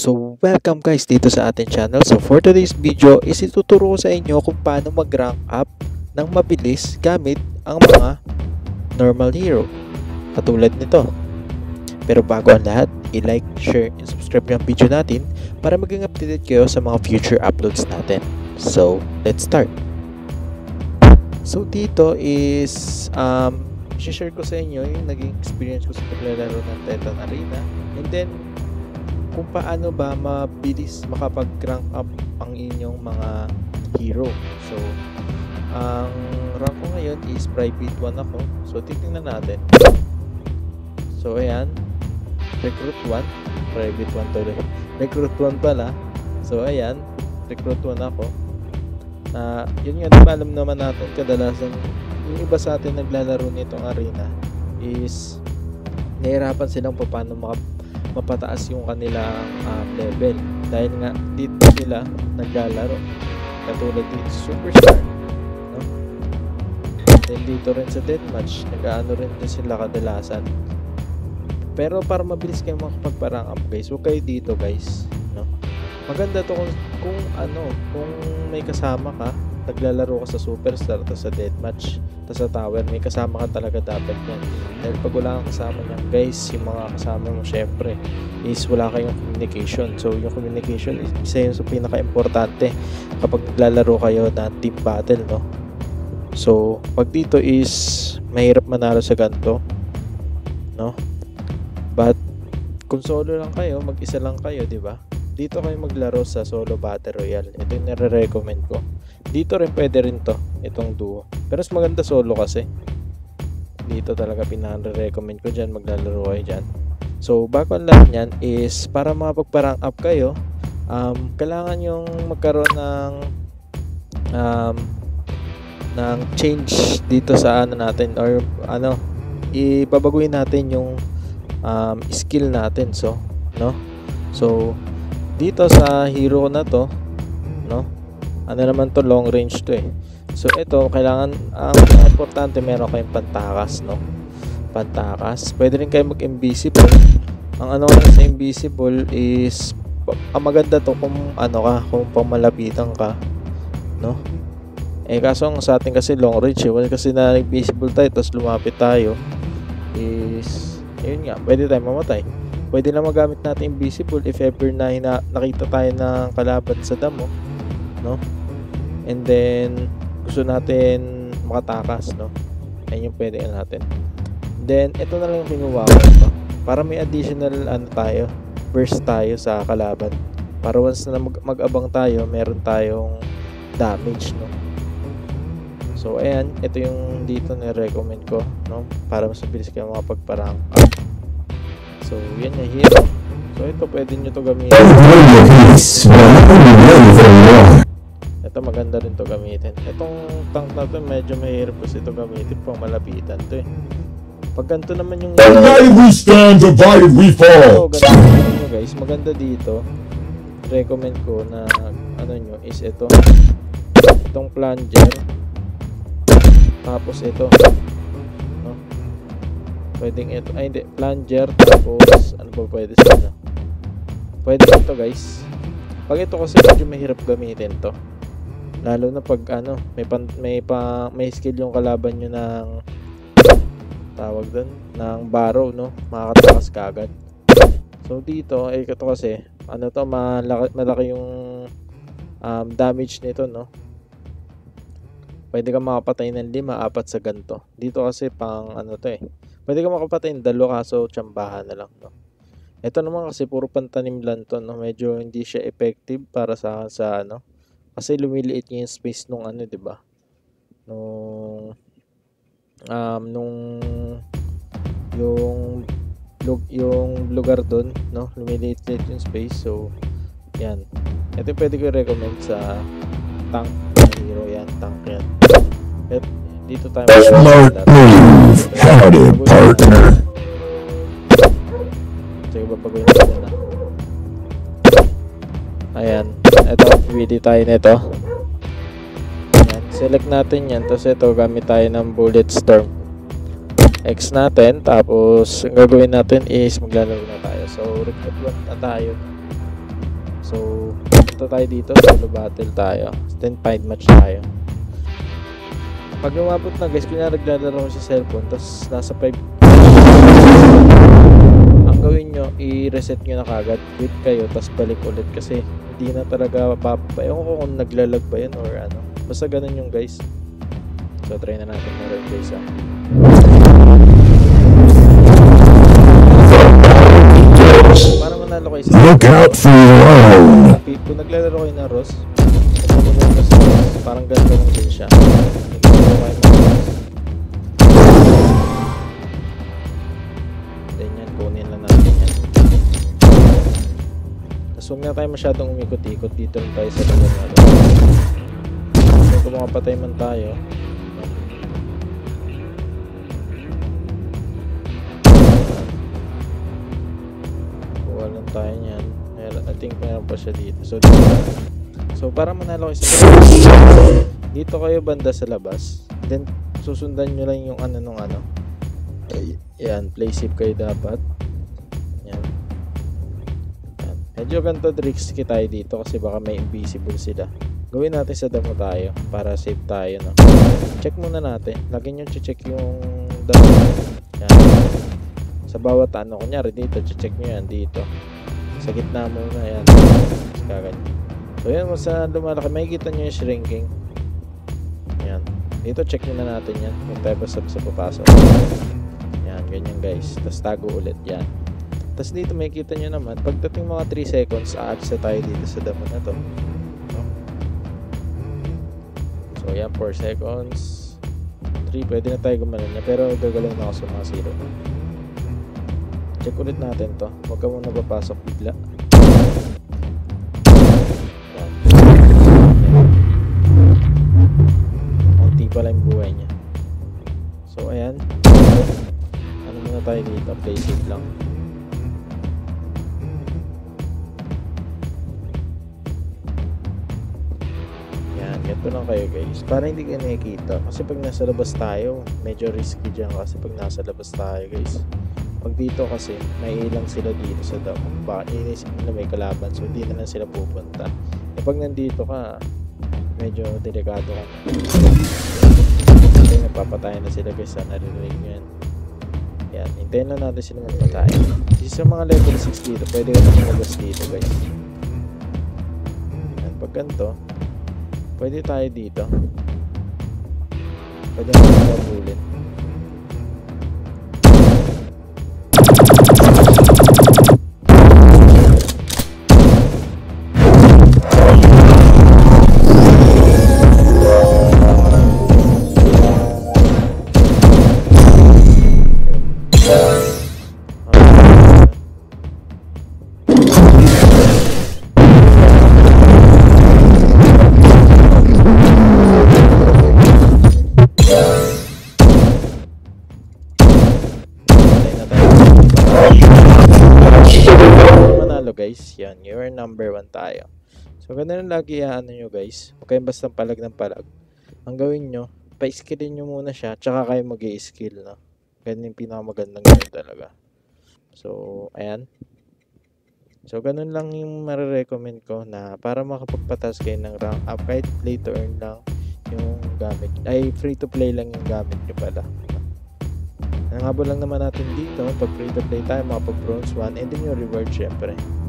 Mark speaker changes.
Speaker 1: So welcome guys dito sa ating channel. So for today's video is ituturo ko sa inyo kung paano mag-rank up ng mabilis gamit ang mga normal hero katulad nito. Pero bago ang lahat, i-like, share, and subscribe yung video natin para maging updated kayo sa mga future uploads natin. So let's start. So dito is share ko sa inyo yung naging experience ko sa paglalaro ng Titan Arena, and then kung paano ba mabilis makapag-rank up ang inyong mga hero. So, ang rank ko ngayon is private 1 ako. So, titingnan natin. So, ayan. Recruit 1. Private 1 tuloy. Recruit 1 pala. So, ayan. Recruit 1 ako. Yun nga, diba alam naman natin kadalasan yung iba sa atin naglalaro nitong arena is nahirapan silang paano mapataas yung kanilang level dahil nga dito sila naglalaro katulad dito superstar, no? Then dito rin sa deathmatch nag-aano rin din sila kadalasan, pero para mabilis kayo makapag-rank up guys, huwag kayo dito guys, no? Maganda to kung may kasama ka, naglalaro ka sa superstar tapos sa deathmatch tapos sa tower, may kasama ka talaga dapat yan. Dahil pag wala kang kasama niyan guys, yung mga kasama mo syempre is wala kayong communication. So yung communication is isa yun sa pinaka-importante kapag naglalaro kayo ng team battle, no? So pag dito is mahirap manalo sa ganito, no? But kung solo lang kayo, mag-isa lang kayo, di ba? Dito kayo maglaro sa solo battle royale. Ito yung nare-recommend ko. Dito rin pwede rin to, itong duo. Pero mas maganda solo kasi. Dito talaga pinaka-recommend ko dyan, maglalaro kayo dyan. So bago ang lahat nyan is para makapagpa-rank up kayo, kailangan yung magkaroon ng change dito sa ano natin, or ibabaguhin natin yung skill natin. So dito sa hero na to, no? Ano naman to, long range to eh. So ito, kailangan ang importante meron kayong pantakas, no? Pantakas. Pwede rin kayo mag-invisible. Ang ano sa invisible is ang maganda to kung kung pamalapitan ka, no? Kaso ang sa atin kasi long range eh. Kasi na invisible tayo tapos lumapit tayo is yun nga, pwede tayo mamatay. Pwede na magamit natin invisible if ever na nakita tayo ng kalaban sa damo, no? And then gusto natin makatakas, no? Ayun yung pwede natin. Then ito na lang yung kinuha ko ito para may additional tayo, burst tayo sa kalaban. Para once na mag-abang tayo, meron tayong damage, no? So ayan, ito yung dito na recommend ko, no? Para mas mabilis kayo makapagpa-rank up. So yan yung hero. So ito pwede nyo to gamitin. Ito maganda rin to gamitin. Itong tank na to medyo mahirap kasi ito gamitin pang malapitan to eh. Pag ganito naman yung
Speaker 2: we stand, divide we fall.
Speaker 1: Ganito nyo guys, maganda dito. Recommend ko na nyo is ito. Itong plunger. Tapos ito, no? Pwedeng ito, ay hindi, plunger. Tapos ano ba pwede sa ano? Pwede ito guys. Pag ito kasi medyo mahirap gamitin to, lalo na pag may skill yung kalaban nyo ng tawag doon ng barrow, no? Makakatakas kagad. So dito ito kasi malaki yung damage nito, no? Pwede ka makapatay ng 5-4 sa ganito. Dito kasi pang to eh. Pwede ka makapatay ng 2 kaso tsambahan na lang, no? Ito naman kasi puro pantanim lang to, no? Medyo hindi siya effective para sa kasi lumiliit yung space nung di ba? Yung lugar doon, no? Lumiliit yung space. So yan. Ito pwede ko recommend sa tank hero, yan, tank yan. At dito tayo
Speaker 2: Smart move. Howdy, partner.
Speaker 1: Sige, babaguhin natin na. Ayan, ito, pwede tayo nito. Ayan, select natin yan, tapos ito, gamit tayo ng bullet storm. X natin, tapos ang gagawin natin is maglalaro na tayo. So recruit 1 na tayo. So, punta tayo dito, solo battle tayo. Then, fight match tayo. Pag lumabot na guys, kunyari naglalaro ko sa cellphone, tapos nasa 5, ang gawin nyo, i-reset nyo na kagad, quit kayo, tapos balik ulit kasi hindi na talaga ewan ko kung naglalag ba yan or ano. Basta ganun yung guys. So, try na natin na rin guys Para manalo kayo sa
Speaker 2: Look out for your own.
Speaker 1: kung naglalaro kayo ng Ross, parang ganito lang din siya. Then yan, kunin lang natin yan. Tapos huwag na tayo masyadong umikot-ikot, dito lang tayo sa lugar natin. So kung makapatay man tayo, kuha lang tayo nyan. I think meron pa siya dito. So para manalo kayo sa dito kayo banda sa labas, then susundan nyo lang yung ano. Yan, play safe kayo dapat. Yan. Medyo ganito risky tayo dito kasi baka may invisible sila. Gawin natin sa damo tayo para safe tayo, no? Check muna natin, lagi nyo check yung damo. Yan. Sa bawat ano, kunyari dito, check nyo yan dito sa gitna muna, yan. Kaganyan. So yan, sa lumalaki, makikita nyo yung shrinking. Yan. Dito check nyo na natin yan kung tayo basta sa papasok. Yan, ganyan guys. Tapos tago ulit, yan. Tapos dito makikita nyo naman, pagdating mga 3 seconds, a-access tayo dito sa damo na to. So yan, 4 seconds. 3, pwede na tayo gumanon niya. Pero gagaling na ako sa mga 0. Check ulit natin to. Huwag ka muna papasok bigla. Konti pala yung buhay niya. So ayan. Ano muna tayo dito? Play safe lang. Yan. Ganito lang kayo guys. Para hindi kayo nakikita. Kasi pag nasa labas tayo, medyo risky dyan kasi pag nasa labas tayo guys. Pag dito kasi, may ilang sila dito sa damo. Baka inisip na may kalaban, so hindi na lang sila pupunta. E pag nandito ka, medyo delikado ka na. Kasi napapatayan na sila guys, narinig nyo yan. Yan, hintayin lang natin sila magpatayan. Kasi sa mga level 6 dito, pwede ka na lumabas dito guys. Yan, pag ganito, pwede tayo dito. Pwede natin mabulin. Guys, yan, you're number 1 tayo. So ganun lagi ano nyo guys, huwag kayong basta palag ng palag. Ang gawin nyo, pa-skillin nyo muna siya, tsaka kayo mag-i-skill, no? Ganun yung pinakamagandang gawin talaga. So ayan. So ganun lang yung marirecommend ko na para makapagpatas kayo ng rank up, kahit play to earn lang yung gamit, ay free to play lang yung gamit nyo pala. Ang habol lang naman natin dito, pag free to play tayo, makapag bronze 1, and then yung reward syempre.